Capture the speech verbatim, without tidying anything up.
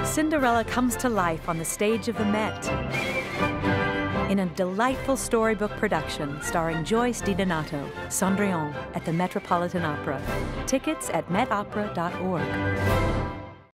Cinderella comes to life on the stage of the Met in a delightful storybook production starring Joyce DiDonato, Cendrillon, at the Metropolitan Opera. Tickets at met opera dot org.